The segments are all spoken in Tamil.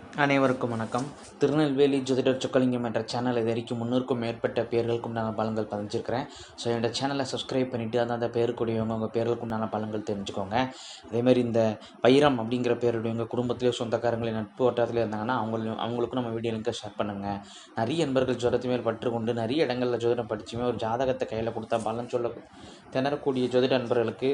அனைவருக்கும் வணக்கம். திருநெல்வேலி ஜோதிடர் சொக்கலிங்கம் என்ற சேனல் இது வரைக்கும் 300க்கும் மேற்பட்ட பேர்களுக்கும் நான் பலன்கள் பதிஞ்சிருக்கிறேன். ஸோ என்னோட சேனலை சப்ஸ்கிரைப் பண்ணிவிட்டு அந்த பேருக்குடையவங்க உங்கள் பேர்களுக்கும் நான் பலன்கள் தெரிஞ்சுக்கோங்க. அதேமாதிரி இந்த வைரம் அப்படிங்கிற பேருடையவங்க குடும்பத்திலே சொந்தக்காரங்களே நட்பு வட்டாரத்தில் இருந்தாங்கன்னா அவங்களுக்கும் நம்ம வீடியோ லிங்கை ஷேர் பண்ணுங்கள். நிறைய நண்பர்கள் ஜோதிடத்து மேல் பற்று கொண்டு நிறைய இடங்களில் ஜோதிடம் படிச்சுமே ஒரு ஜாதகத்தை கையில் கொடுத்தா பலன் சொல்ல திணறக்கூடிய ஜோதிட நண்பர்களுக்கு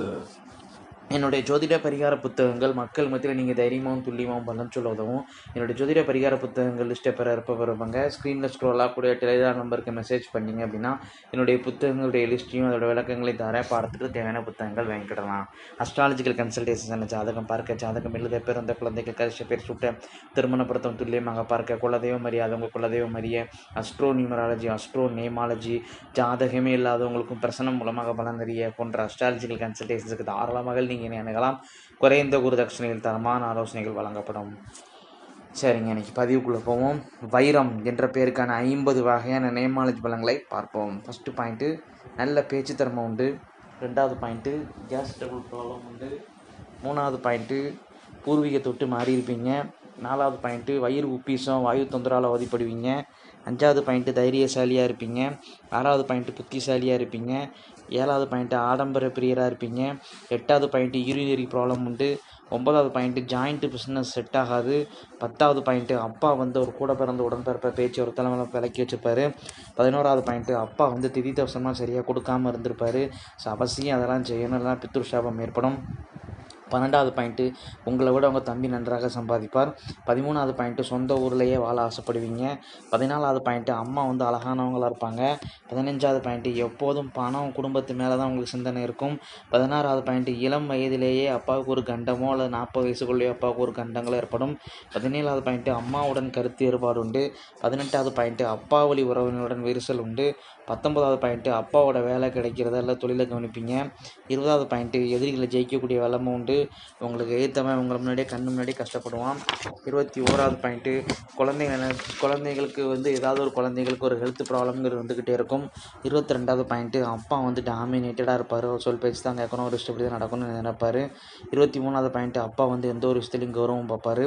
என்னுடைய ஜோதிட பரிகார புத்தகங்கள் மக்கள் மத்தியில் நீங்கள் தைரியமாகவும் துல்லியமாகவும் பலன் சொல்ல உதவும். என்னுடைய ஜோதிட பரிகார புத்தகங்கள் லிஸ்ட்டை வருவாங்க. ஸ்க்ரீனில் ஸ்க்ரோல் ஆகக்கூடிய டெலிகிராம் நம்பருக்கு மெசேஜ் பண்ணிங்க அப்படின்னா என்னுடைய புத்தகங்களுடைய லிஸ்ட்டையும் அதோட விளக்கங்களையும் தர பாடத்துக்கு தேவையான புத்தகங்கள் வாங்கிக்கிடலாம். அஸ்ட்ராலஜிக்கல் கன்சல்டேஷன், ஜாதகம் பார்க்க, ஜாதகம் எழுத, பிறந்த குழந்தைகள் கரிச பேர் சுட்ட, திருமணப்படுத்தம் துல்லியமாக பார்க்க, குலதெய்வம் அறியாதவங்க குலதெய்வம் அறிய, அஸ்ட்ரோ நியூமராலஜி, அஸ்ட்ரோ நேமாலஜி, ஜாதகமே இல்லாதவங்களுக்கும் பிரசனம் மூலமாக பலன் அறிய போன்ற அஸ்ட்ராலஜிக்கல் கன்சல்டேஷன்ஸுக்கு தாராளமாக நீங்கள் அணுகலாம். குறைந்த குருதட்சணையில் தரமான ஆலோசனைகள் வழங்கப்படும். சரிங்க, இன்னைக்கு பதிவுக்குள்ளே போவோம். வைரம் என்ற பேருக்கான 50 வகையான நேமாலஜி பலன்களை பார்ப்போம். ஃபஸ்ட்டு பாயிண்ட்டு, நல்ல பேச்சு திறமை உண்டு. 2வது பாயிண்ட்டு, கேஸ் டபுள் ப்ராப்ளம் உண்டு. 3வது பாயிண்ட்டு, பூர்வீகத்தை விட்டு மாறி இருப்பீங்க. 4வது பாயிண்ட்டு, வயிறு உப்பீசம் வாயு தொந்தரால் அவதிப்படுவீங்க. 5வது பாயிண்ட்டு, தைரியசாலியாக இருப்பீங்க. 6வது பாயிண்ட்டு, புத்திசாலியாக இருப்பீங்க. 7வது பாயிண்ட்டு, ஆடம்பர பிரியராக இருப்பீங்க. 8வது பாயிண்ட்டு, யூரினரி ப்ராப்ளம் உண்டு. 9வது பாயிண்ட்டு, ஜாயிண்ட்டு பிஸ்னஸ் செட் ஆகாது. 10வது பாயிண்ட்டு, அப்பா ஒரு கூட பிறந்த உடன்பிறப்ப பேச்சு ஒரு தலைமையில விலக்கி வச்சுருப்பார். 11வது பாயிண்ட்டு, அப்பா திதி தவசமாக சரியாக கொடுக்காமல் இருந்திருப்பார். ஸோ அவசியம் அதெல்லாம் செய்யணும், இல்லைனா பித்ருஷாபம் ஏற்படும். 12வது பாயிண்ட்டு, உங்களை விட உங்கள் தம்பி நன்றாக சம்பாதிப்பார். 13வது பாயிண்ட்டு, சொந்த ஊர்லேயே வாழ ஆசைப்படுவீங்க. 14வது பாயிண்ட்டு, அம்மா அழகானவங்களாக இருப்பாங்க. 15வது பாயிண்ட்டு, எப்போதும் பணம் குடும்பத்து மேலே தான் உங்களுக்கு சிந்தனை இருக்கும். 16வது பாயிண்ட்டு, இளம் வயதிலேயே அப்பாவுக்கு ஒரு கண்டமோ அல்லது 40 வயசுக்குள்ளேயோ அப்பாவுக்கு ஒரு கண்டங்களோ ஏற்படும். 17வது பாயிண்ட்டு, அம்மாவுடன் கருத்து வேறுபாடு உண்டு. 18வது பாயிண்ட்டு, அப்பா வழி உறவினருடன் விரிசல் உண்டு. 19வது பாயிண்ட்டு, அப்பாவோட வேலை கிடைக்கிறத இல்லை தொழிலை கவனிப்பீங்க. 20வது பாயிண்ட்டு, எதிரிகளை ஜெயிக்கக்கூடிய வளமும் உண்டு. உங்களுக்கு எதிர்த்தவன் உங்களை முன்னாடியே கண்ணு முன்னாடியே கஷ்டப்படுவான். 21வது பாயிண்ட்டு, குழந்தைகளுக்கு ஏதாவது ஒரு குழந்தைகளுக்கு ஒரு ஹெல்த் ப்ராப்ளம்ங்கிறது வந்துக்கிட்டே இருக்கும். 22வது பாயிண்ட்டு, அப்பா டாமினேட்டடாக இருப்பார். ஒரு சொல் பேச்சு தான் கேட்கணும், ஒரு இஷ்டப்படி தான் நடக்கணும்னு நினைப்பார். 23வது பாயிண்ட்டு, அப்பா எந்த ஒரு விஷயத்துலையும் கௌரவம் பார்ப்பார்.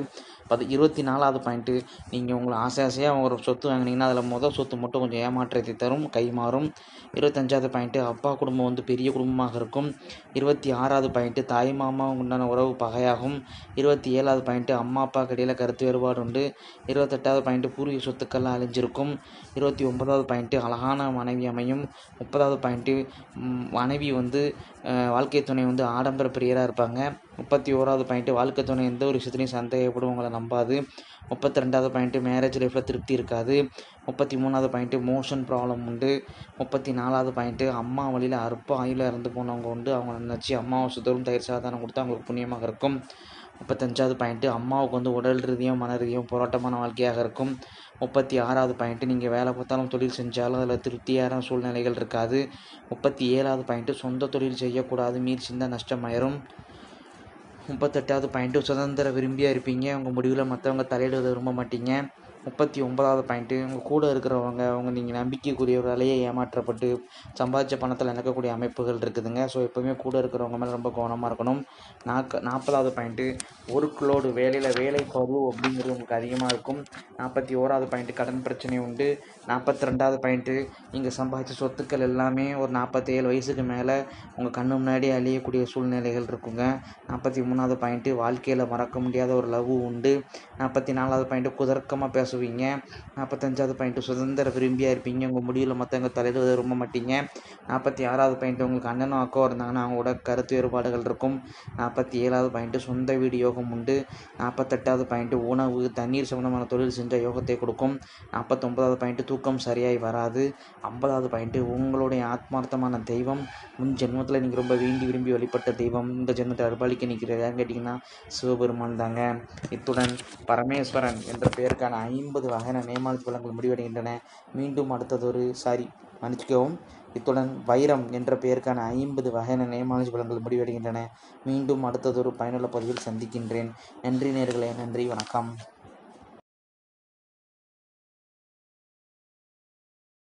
24வது பாயிண்ட்டு, நீங்கள் உங்களை ஆசையாக ஒரு சொத்து வாங்கினீங்கன்னா அதில் சொத்து மட்டும் கொஞ்சம் ஏமாற்றத்தை தரும், கை மாறும். 25வது பாயிண்ட்டு, அப்பா குடும்பம் பெரிய குடும்பமாக இருக்கும். 26வது பாயிண்ட்டு, தாய் மாமா உண்டான உறவு பகையாகும். 27வது பாயிண்ட்டு, அம்மா அப்பாவுக்கு இடையில் கருத்து வேறுபாடு உண்டு. 28வது பாயிண்ட்டு, பூர்வீக சொத்துக்கள்லாம் அழிஞ்சிருக்கும். 29வது பாயிண்ட்டு, அழகான மனைவி அமையும். 30வது பாயிண்ட்டு, மனைவி வாழ்க்கை துணை ஆடம்பர பிரியராக இருப்பாங்க. 31வது பாயிண்ட்டு, வாழ்க்கை துணை எந்த ஒரு விஷயத்துலையும் சந்தேகப்படும், உங்களை நம்பாது. 32வது பாயிண்ட்டு, மேரேஜ் லைஃப்பில் திருப்தி இருக்காது. 33வது பாயிண்ட்டு, மோஷன் ப்ராப்ளம் உண்டு. 34வது பாயிண்ட்டு, அம்மா வழியில் அற்ப ஆயுளில் இறந்து போனவங்க உண்டு. அவங்க நினச்சி அமாவாசை தயிர் சாதனம் கொடுத்து அவங்களுக்கு புண்ணியமாக இருக்கும். 35வது பாயிண்ட்டு, அம்மாவுக்கு உடல் ரீதியும் மன ரீதியும் போராட்டமான வாழ்க்கையாக இருக்கும். 36வது பாயிண்ட்டு, நீங்கள் வேலை பார்த்தாலும் தொழில் செஞ்சாலும் அதில் திருப்தியான சூழ்நிலைகள் இருக்காது. 37வது பாயிண்ட்டு, சொந்த தொழில் செய்யக்கூடாது, மீறி சிந்த நஷ்டமாயிரும். 38வது பாயிண்ட்டு, சுதந்திர விரும்பியாக இருப்பீங்க. உங்கள் முடிவில் மற்றவங்க தலையிடுவதை விரும்ப மாட்டீங்க. 39வது பாயிண்ட்டு, உங்கள் கூட இருக்கிறவங்க நீங்கள் நம்பிக்கைக்குரியவர்களையே ஏமாற்றப்பட்டு சம்பாதிச்ச பணத்தில் இழக்கக்கூடிய அமைப்புகள் இருக்குதுங்க. ஸோ எப்போவுமே கூட இருக்கிறவங்க மேலே ரொம்ப கவனமாக இருக்கணும். 40வது பாயிண்ட்டு, ஒர்க்லோடு வேலை பளு அப்படிங்கிறது உங்களுக்கு அதிகமாக இருக்கும். 41வது பாயிண்ட்டு, கடன் பிரச்சனை உண்டு. 42வது பாயிண்ட்டு, நீங்கள் சம்பாதிச்ச சொத்துக்கள் எல்லாமே ஒரு 47 வயசுக்கு மேலே உங்கள் கண்ணு முன்னாடியே அழியக்கூடிய சூழ்நிலைகள் இருக்குங்க. 43வது பாயிண்ட்டு, வாழ்க்கையில் மறக்க முடியாத ஒரு லவ் உண்டு. 44வது பாயிண்ட்டு, குதர்க்கமாக பேசுவீங்க. 45வது பாயிண்ட்டு, சுதந்திர விரும்பியாக இருப்பீங்க. உங்கள் முடிவில் மற்றவங்க தலையிடுவதை விரும்ப மாட்டீங்க. 46வது பாயிண்ட்டு, உங்களுக்கு அண்ணனும் அக்காவும் இருந்தாங்கன்னா அவங்களோட கருத்து வேறுபாடுகள் இருக்கும். 47வது பாயிண்ட்டு, சொந்த வீடு யோகம் உண்டு. 48வது பாயிண்ட்டு, உணவு தண்ணீர் சம்பந்தமான தொழில் செஞ்ச யோகத்தை கொடுக்கும். 49வது பாயிண்ட்டு, தூக்கம் சரியாய் வராது. 50வது பாயிண்ட்டு, உங்களுடைய ஆத்மார்த்தமான தெய்வம் முன் ஜென்மத்தில் நீங்கள் ரொம்ப விரும்பி வழிபட்ட தெய்வம் இந்த ஜென்மத்தில் அருள்பாலிக்க நிற்கிறதான்னு கேட்டிங்கன்னா சிவபெருமான் தாங்க. இத்துடன் பரமேஸ்வரன் என்ற பெயருக்கான 50 வகையான நேமாலஜி பலன்கள் முடிவடைகின்றன. மீண்டும் இத்துடன் வைரம் என்ற பெயருக்கான 50 வகையான நேமாலஜி பலன்கள் முடிவடைகின்றன. மீண்டும் அடுத்ததொரு பயனுள்ள பதிவில் சந்திக்கின்றேன். நன்றி நேயர்களே, நன்றி, வணக்கம்.